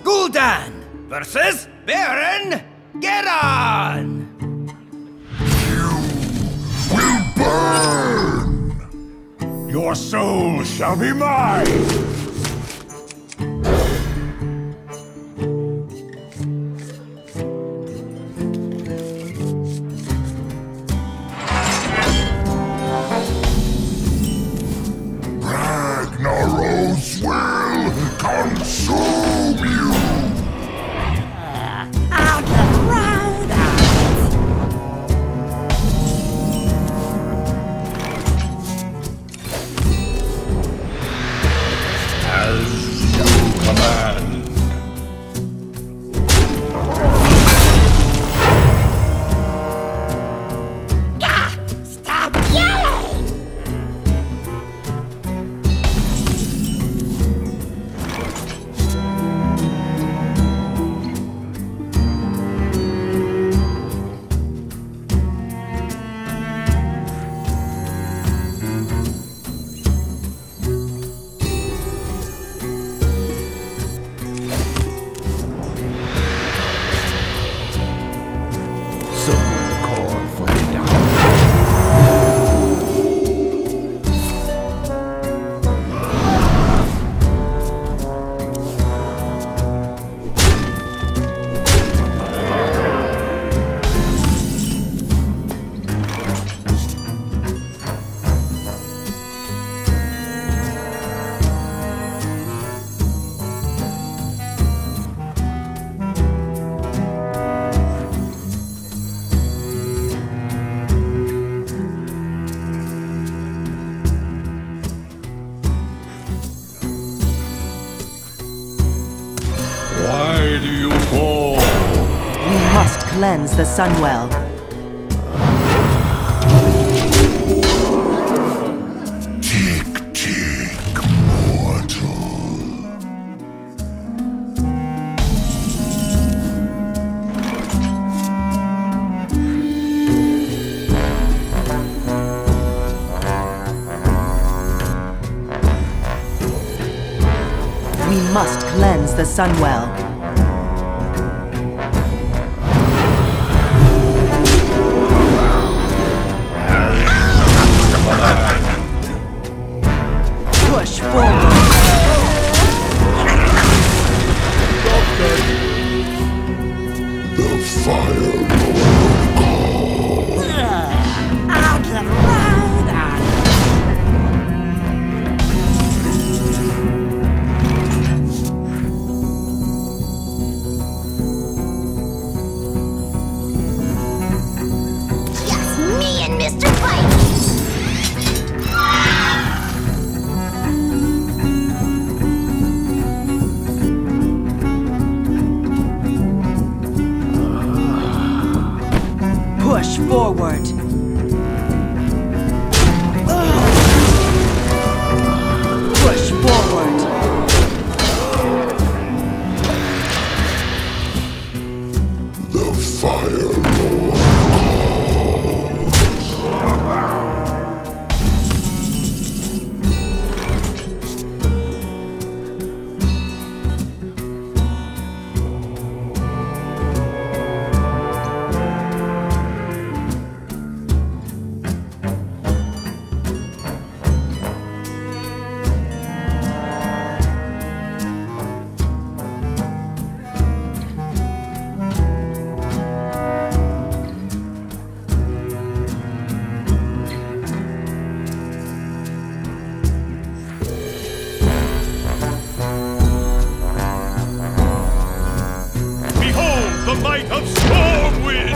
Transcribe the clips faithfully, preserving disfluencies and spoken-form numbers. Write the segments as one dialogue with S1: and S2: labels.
S1: Gul'dan versus Baron Geddon!
S2: Will burn! Your soul shall be mine! Ragnaros will consume you!
S3: Out the road!
S2: As you command.
S3: Gah! Stop yelling!
S2: Someone call for the doctor. Why do you fall?
S4: We must cleanse the Sunwell.
S2: Tick, tick, mortal.
S4: We must cleanse the Sunwell. Push forward.
S2: The fire lord
S3: Out the road! Just me and Mister Bite!
S4: Push forward. Push forward.
S2: the fire lord
S5: The might of Stormwind!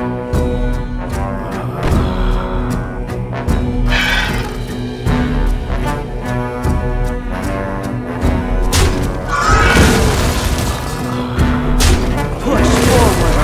S4: Push forward.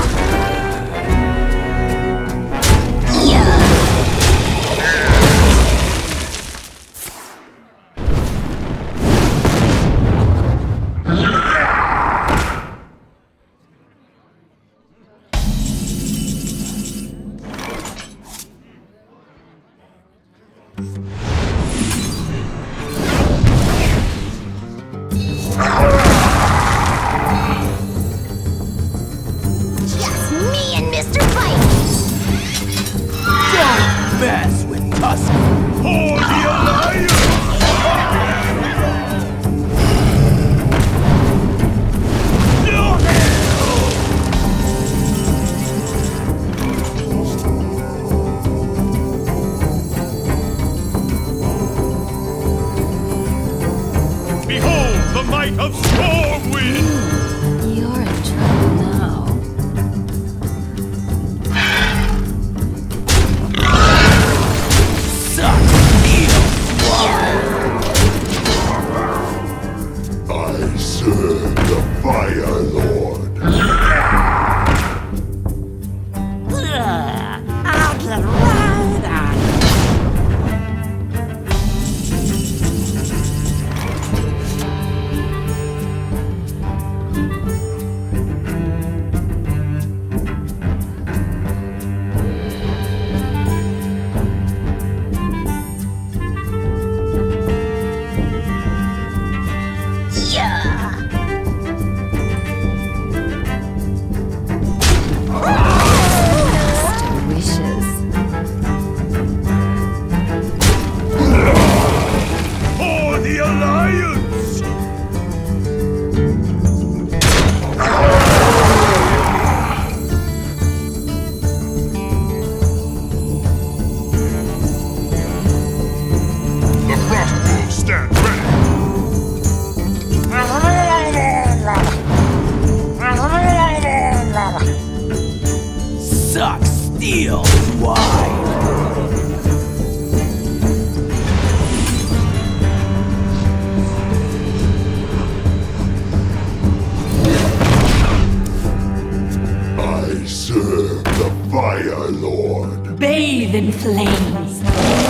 S2: Fire Lord.
S3: Bathe in flames.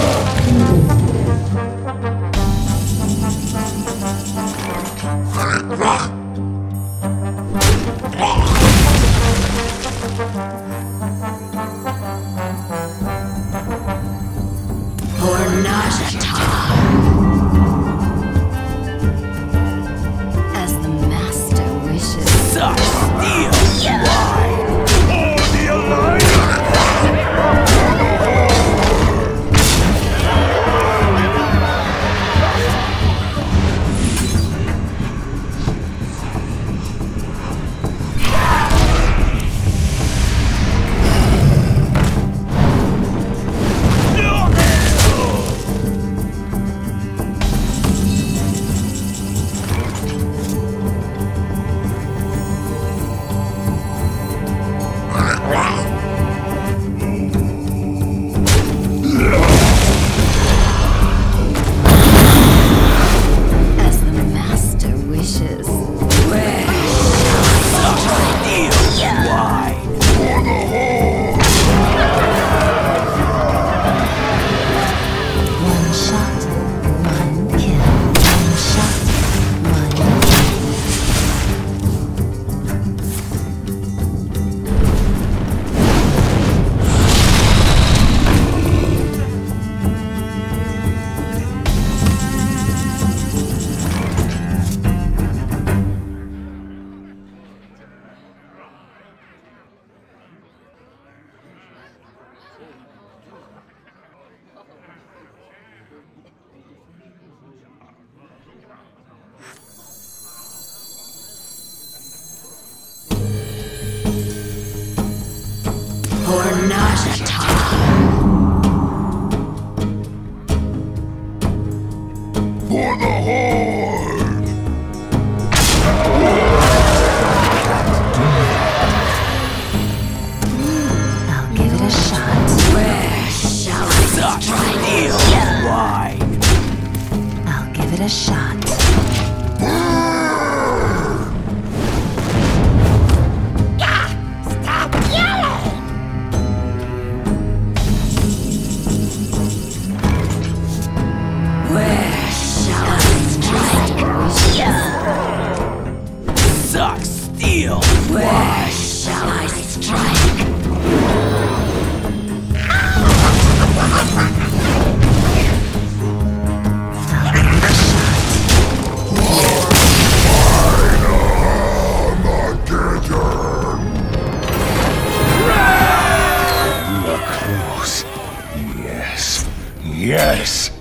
S3: For Najata. As the master wishes.
S1: Suck steel wine.
S5: For the Alliance!
S3: For Najata.
S2: For the Horde.
S3: I'll give it a shot. Where shall I
S1: Suck steel wine.
S3: I'll give it a shot. Stop yelling! Where shall I strike?
S1: Suck steel
S3: Where
S1: wine.
S3: shall I strike?
S2: Close. Yes. Yes.